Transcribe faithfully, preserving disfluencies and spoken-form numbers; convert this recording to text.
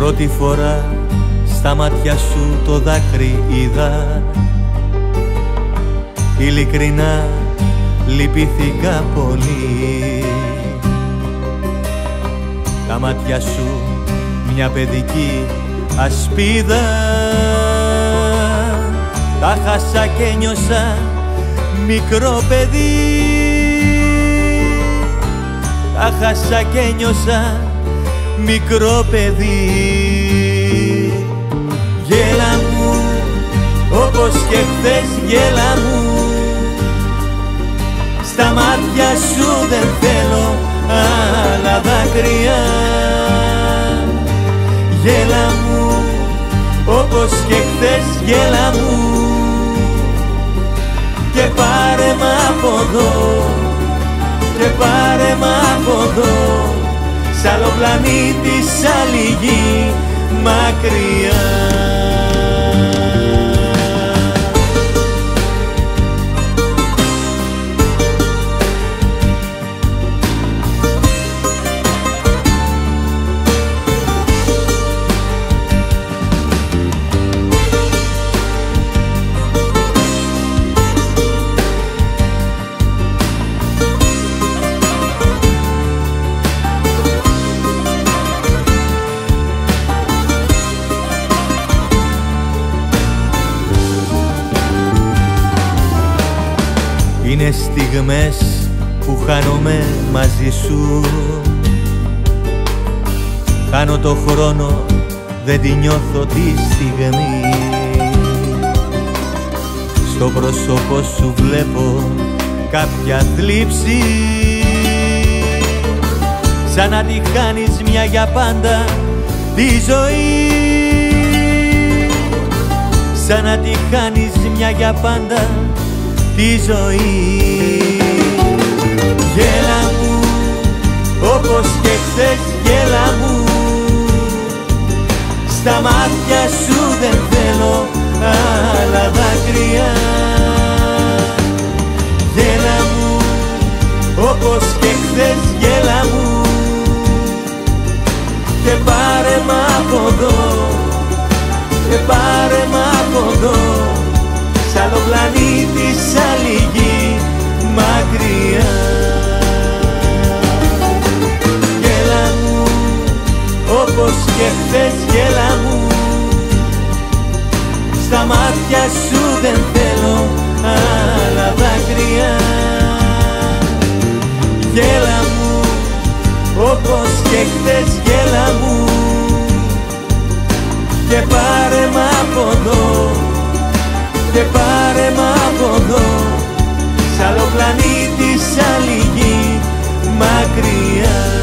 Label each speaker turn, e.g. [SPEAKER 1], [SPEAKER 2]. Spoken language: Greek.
[SPEAKER 1] Πρώτη φορά στα μάτια σου το δάκρυ είδα, ειλικρινά λυπήθηκα πολύ. Τα μάτια σου μια παιδική ασπίδα, τα χάσα και νιώσα μικρό παιδί. Τα χάσα και νιώσα μικρό παιδί. Γέλα μου όπως και χθες, γέλα μου. Στα μάτια σου δεν θέλω άλλα δάκρυα. Γέλα μου όπως και χθες, γέλα μου. Και πάρε μ' από εδώ, και πάρε μ' από εδώ, σ' άλλο πλανήτη, σ' άλλη γη, μακριά. Είναι στιγμές που χάνομαι μαζί σου. Χάνω το χρόνο, δεν τη νιώθω τη στιγμή. Στο πρόσωπο σου βλέπω κάποια θλίψη, σαν να τη χάνεις μια για πάντα τη ζωή. Σαν να τη χάνεις μια για πάντα τη ζωή. Γέλα μου όπως και χθες, γέλα μου. Στα μάτια σου δεν θέλω άλλα δάκρυα. Γέλα μου όπως και χθες, γέλα μου. Και πάρε μ' από εδώ, και πάρε μ' από εδώ, σ' άλλο πλανήτη, σ' άλλη γη, μακριά. Γέλα μου όπως και χθες, γέλα μου. Στα μάτια σου δεν θέλω άλλα δάκρυα. Γέλα μου όπως και χθες, γέλα μου. Και πάρε μ' από εδώ, και πάρε μ' από εδώ, σ' άλλο πλανήτη, σ' άλλη γη, μακριά.